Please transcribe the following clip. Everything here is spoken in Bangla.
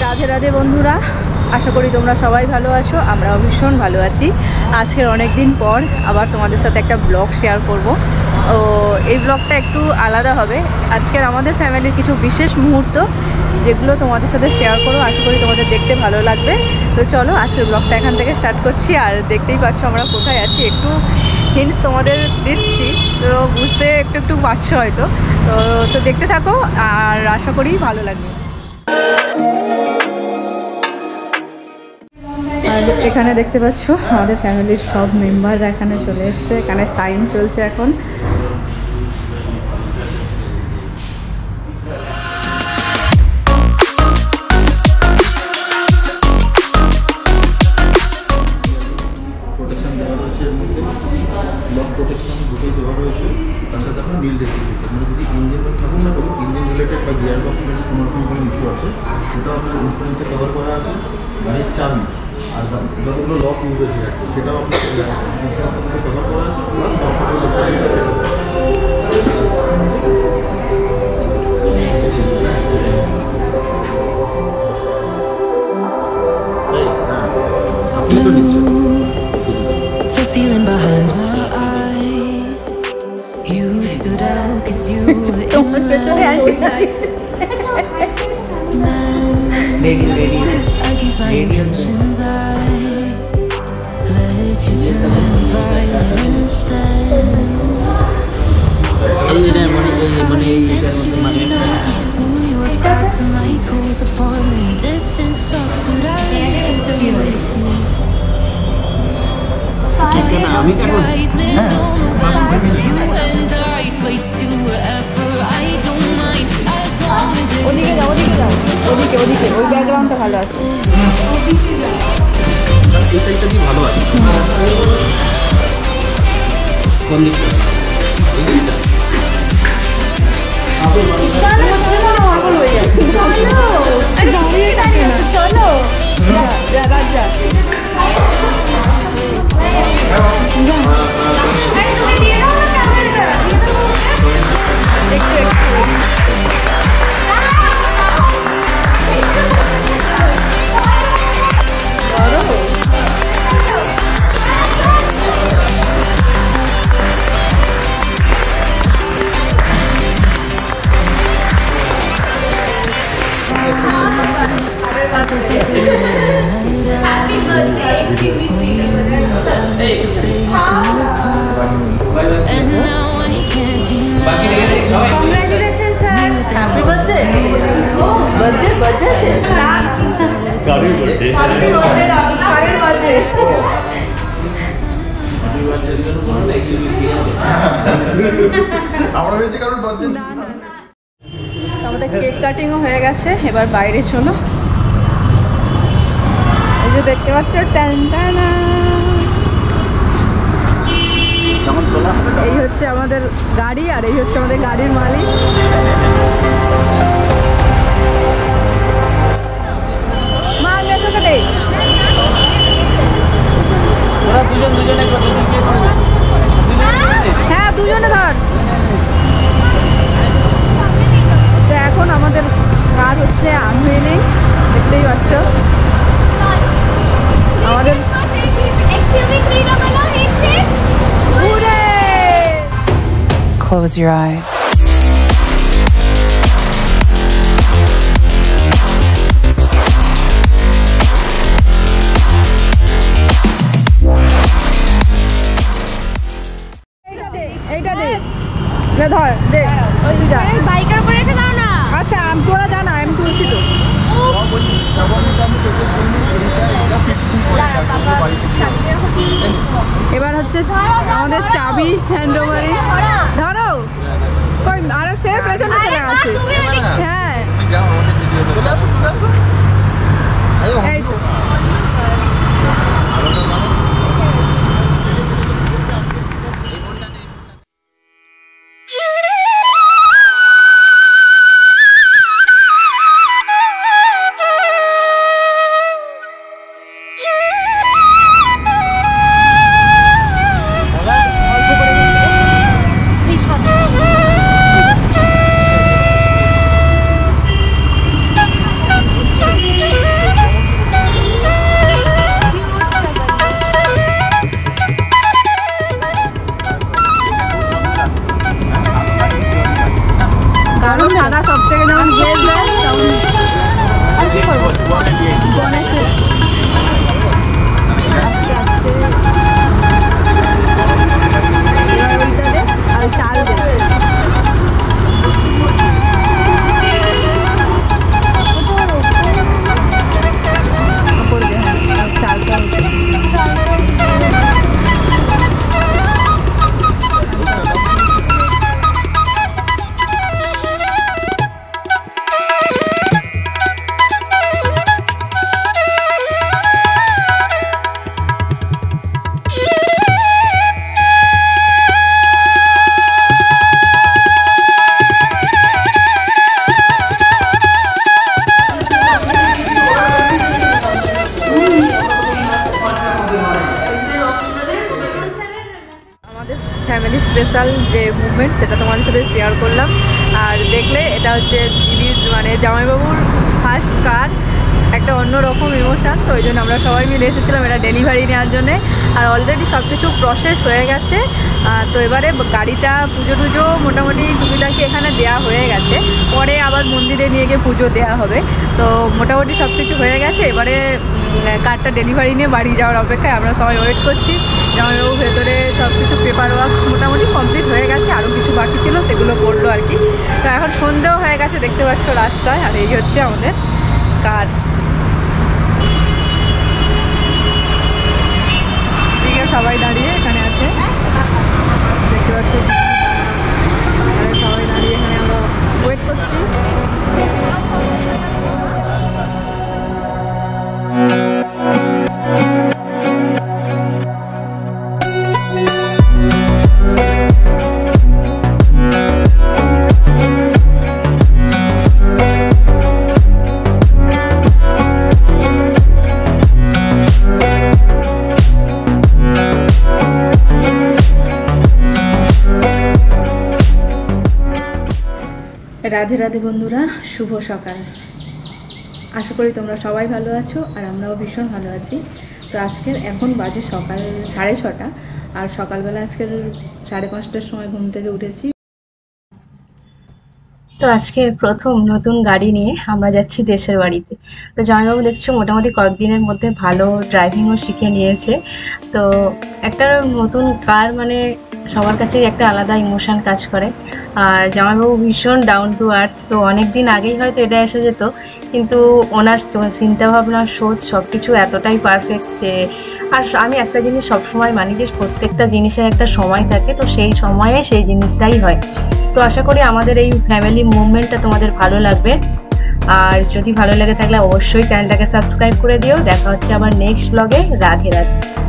রাধে রাধে বন্ধুরা, আশা করি তোমরা সবাই ভালো আছো। আমরাও ভীষণ ভালো আছি। আজকের অনেক দিন পর আবার তোমাদের সাথে একটা ব্লগ শেয়ার করব। ও এই ব্লগটা একটু আলাদা হবে। আজকের আমাদের ফ্যামিলির কিছু বিশেষ মুহূর্ত যেগুলো তোমাদের সাথে শেয়ার করো। আশা করি তোমাদের দেখতে ভালো লাগবে। তো চলো আজকের ব্লগটা এখান থেকে স্টার্ট করছি। আর দেখতেই পাচ্ছ আমরা কোথায় আছি, একটু হিন্টস তোমাদের দিচ্ছি, তো বুঝতে একটু একটু পারছো হয়তো। তো দেখতে থাকো আর আশা করি ভালো লাগবে। আর এখানে দেখতে পাচ্ছ আমাদের ফ্যামিলির সব মেম্বাররা এখানে চলে এসছে। এখানে সাইন চলছে এখন। Against my intentions, I let you turn me violent instead. Let you know this New York back to my cold apartment. Distance sucks, but I exist with you. Fire skies, middle November. You and I flights to wherever. I don't mind as long as it's ওদিকে ওই ব্যাকগ্রাউন্ডটা ভালো আছে। এই সাইডটা কি ভালো আছে? কোন দিকটা? এই দিকটা? চলো যা রাজা আমাদের কেক কাটিংও হয়ে গেছে। এবার বাইরে চলো। এই যে দেখতে পাচ্ছ টানটানা, এই হচ্ছে আমাদের গাড়ি আর এই হচ্ছে আমাদের গাড়ির মালিক। মা মেয়েটাকে দে। ওরা দুজনে হ্যাঁ দুজনে ধর। তো এখন আমাদের কাজ হচ্ছে আনভেলিং, দেখতেই পাচ্ছ আমাদের Close your eyes. এইটা দে, ধর দে, বাইকের উপরে রেখে দাও না। আচ্ছা তোরা জানা, আমি তুলছি তো। এবার হচ্ছে আমাদের চাবি হ্যান্ড ওভারি। ধরো কই আর সে পেছনে চলে আসে। হ্যাঁ এই তো স্পেশাল যে মুভমেন্ট সেটা তোমাদের সাথে শেয়ার করলাম। আর দেখলে এটা হচ্ছে দিদির মানে জামাইবাবুর ফার্স্ট কার, একটা অন্যরকম ইমোশান। তো ওই জন্য আমরা সবাই মিলে এসেছিলাম এটা ডেলিভারি নেওয়ার জন্যে। আর অলরেডি সব কিছু প্রসেস হয়ে গেছে। তো এবারে গাড়িটা পুজো টুজো মোটামুটি টুকিটাকি এখানে দেওয়া হয়ে গেছে, পরে আবার মন্দিরে নিয়ে গিয়ে পুজো দেওয়া হবে। তো মোটামুটি সব কিছু হয়ে গেছে, এবারে কারটা ডেলিভারি নিয়ে বাড়ি যাওয়ার অপেক্ষায় আমরা সবাই ওয়েট করছি। জামাইবাবু ভেতরে সব কিছু পেপার ওয়ার্কস মোটামুটি কমপ্লিট হয়ে গেছে, আরও কিছু বাকি ছিল সেগুলো করলো আর কি। তো এখন সন্ধেও হয়ে গেছে দেখতে পাচ্ছ রাস্তায়। আর এই হচ্ছে আমাদের কার। সবাই দাঁড়িয়ে এখানে আছে দেখতে পাচ্ছ, সবাই দাঁড়িয়ে এখানে আমরা ওয়েট করছি। রাধে রাধে বন্ধুরা, শুভ সকাল। আশা করি তোমরা সবাই ভালো আছো আর আমরাও ভীষণ ভালো আছি। তো আজকের এখন বাজে সকাল 6:30, আর সকালবেলা আজকের 5:30টার সময় ঘুম থেকে উঠেছি। তো আজকে প্রথম নতুন গাড়ি নিয়ে আমরা যাচ্ছি দেশের বাড়িতে। তো জামাইবাবু দেখছো মোটামুটি কয়েকদিনের মধ্যে ভালো ড্রাইভিংও শিখে নিয়েছে। তো একটা নতুন কার মানে সবার কাছেই একটা আলাদা ইমোশন কাজ করে। আর জামাইবাবু ভীষণ ডাউন টু আর্থ। তো অনেক দিন আগেই হয়তো এটা এসে যেত, কিন্তু ওনার চিন্তাভাবনা, সোচ সব কিছু এতটাই পারফেক্ট যে, আর আমি একটা জিনিস সবসময় মানি যে প্রত্যেকটা জিনিসের একটা সময় থাকে, তো সেই সময়ে সেই জিনিসটাই হয়। তো আশা করি আমাদের এই ফ্যামিলি মুভমেন্টটা তোমাদের ভালো লাগবে। আর যদি ভালো লেগে থাকলে অবশ্যই চ্যানেলটাকে সাবস্ক্রাইব করে দিও। দেখা হচ্ছে আবার নেক্সট ব্লগে। রাধে রাধে।